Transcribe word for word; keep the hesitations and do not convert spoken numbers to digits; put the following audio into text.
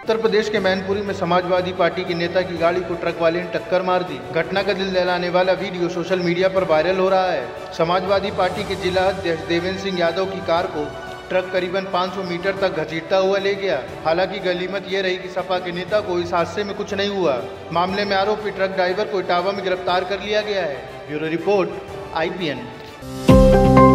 उत्तर प्रदेश के मैनपुरी में समाजवादी पार्टी के नेता की गाड़ी को ट्रक वाले ने टक्कर मार दी। घटना का दिल दहलाने वाला वीडियो सोशल मीडिया पर वायरल हो रहा है। समाजवादी पार्टी के जिला अध्यक्ष देवेंद्र सिंह यादव की कार को ट्रक करीबन पाँच सौ मीटर तक घसीटता हुआ ले गया। हालांकि गनीमत ये रही कि सपा के नेता को इस हादसे में कुछ नहीं हुआ। मामले में आरोपी ट्रक ड्राइवर को इटावा में गिरफ्तार कर लिया गया है। Bureau report I P N.